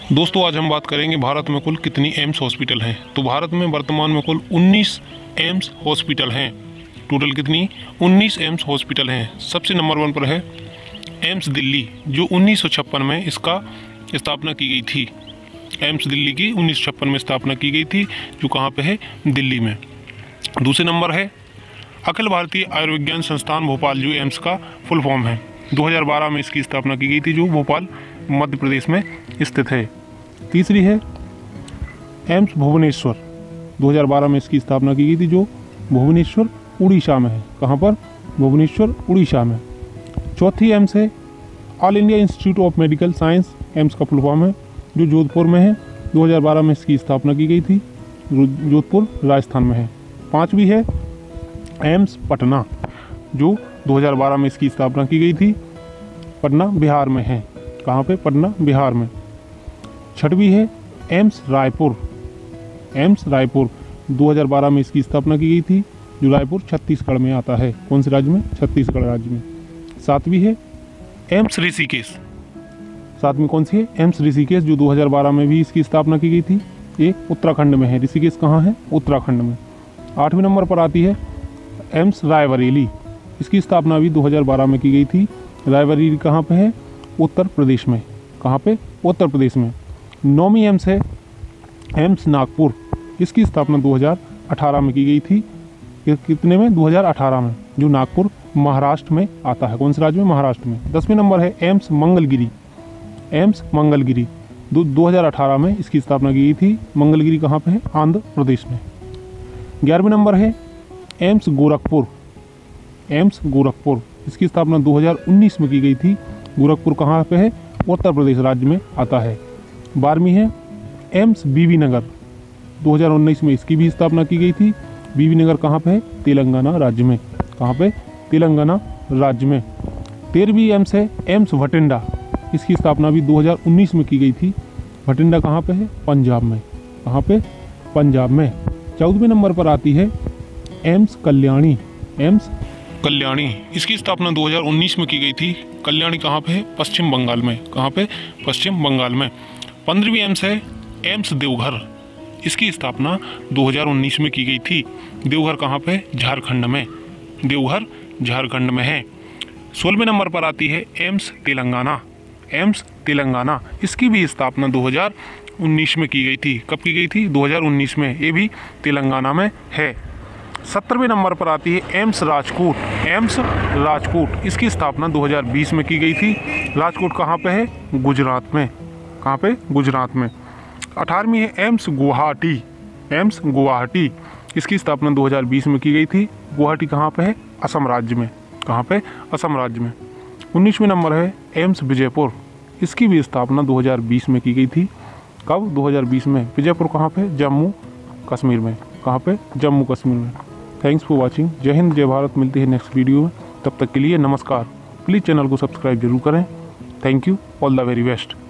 दोस्तों आज हम बात करेंगे भारत में कुल कितनी एम्स हॉस्पिटल हैं। तो भारत में वर्तमान में कुल 19 एम्स हॉस्पिटल हैं। टोटल कितनी 19 एम्स हॉस्पिटल हैं। सबसे नंबर 1 पर है एम्स दिल्ली, जो 1956 में इसका स्थापना की गई थी। एम्स दिल्ली की 1956 में स्थापना की गई थी, जो कहाँ पे है, दिल्ली में। दूसरे नंबर है अखिल भारतीय आयुर्विज्ञान संस्थान भोपाल, जो एम्स का फुल फॉर्म है। 2012 में इसकी स्थापना की गई थी, जो भोपाल मध्य प्रदेश में स्थित है। तीसरी है एम्स भुवनेश्वर, 2012 में इसकी स्थापना की गई थी, जो भुवनेश्वर उड़ीसा में है। कहाँ पर, भुवनेश्वर उड़ीसा में। चौथी एम्स है All India Institute of Medical Science, AIIMS का फुल फॉर्म है, जो जोधपुर में है। 2012 में इसकी स्थापना की गई थी, जोधपुर राजस्थान में है। पांचवी है एम्स पटना, जो 2012 में इसकी स्थापना की गई थी, पटना बिहार में है। कहाँ पे, पटना बिहार में। छठवीं है एम्स रायपुर, एम्स रायपुर 2012 में इसकी स्थापना की गई थी, जो रायपुर छत्तीसगढ़ में आता है। कौन से राज्य में, छत्तीसगढ़ राज्य में। सातवीं है एम्स ऋषिकेश, सातवीं कौन सी है, एम्स ऋषिकेश, जो 2012 में भी इसकी स्थापना की गई थी। ये उत्तराखंड में है। ऋषिकेश कहाँ है, उत्तराखंड में। 8वें नंबर पर आती है एम्स रायबरेली, इसकी स्थापना भी 2012 में की गई थी। रायबरेली कहाँ पे है, उत्तर प्रदेश में। कहाँ पे, उत्तर प्रदेश में। 9वीं एम्स है एम्स नागपुर, इसकी स्थापना 2018 में की गई थी। कितने में, 2018 में, जो नागपुर महाराष्ट्र में आता है। कौन से राज्य में, महाराष्ट्र में। 10वें नंबर है एम्स मंगलगिरी, एम्स मंगलगिरी 2018 में इसकी स्थापना की गई थी। मंगलगिरी कहाँ पे है, आंध्र प्रदेश में। 11वें नंबर है एम्स गोरखपुर, एम्स गोरखपुर, इसकी स्थापना 2019 में की गई थी। गोरखपुर कहाँ पे है, उत्तर प्रदेश राज्य में आता है। 12वीं है एम्स बीबी नगर, 2019 में इसकी भी स्थापना की गई थी। बीबी नगर कहाँ पे है, तेलंगाना राज्य में। कहाँ पे, तेलंगाना राज्य में। 13वीं एम्स है एम्स भटिंडा, इसकी स्थापना भी 2019 में की गई थी। भटिंडा कहाँ पे है, पंजाब में। कहाँ पे, पंजाब में। 14वें नंबर पर आती है एम्स कल्याणी, एम्स कल्याणी, इसकी स्थापना 2019 में की गई थी। कल्याणी कहाँ पे है, पश्चिम बंगाल में। कहाँ पे, पश्चिम बंगाल में। 15वीं एम्स है एम्स देवघर, इसकी स्थापना 2019 में की गई थी। देवघर कहाँ पे, झारखंड में। देवघर झारखंड में है। 16वें नंबर पर आती है एम्स तेलंगाना, एम्स तेलंगाना, इसकी भी स्थापना 2019 में की गई थी। कब की गई थी, 2019 में। ये भी तेलंगाना में है। 17वें नंबर पर आती है एम्स राजकोट, एम्स राजकोट, इसकी स्थापना 2020 में की गई थी। राजकोट कहाँ पे है, गुजरात में। कहाँ पे, गुजरात में। 18वीं है एम्स गुवाहाटी, एम्स गुवाहाटी, इसकी स्थापना 2020 में की गई थी। गुवाहाटी कहाँ पे है, असम राज्य में। कहाँ पे, असम राज्य में। 19वें नंबर है एम्स विजयपुर, इसकी भी स्थापना 2020 में की गई थी। कब, 2020 में। विजयपुर कहाँ पे, जम्मू कश्मीर में। कहाँ पे, जम्मू कश्मीर में। Thanks for watching. Jai Hind, जय भारत। मिलती है नेक्स्ट वीडियो में। तब तक के लिए नमस्कार। प्लीज़ चैनल को सब्सक्राइब जरूर करें। Thank you, all the very best.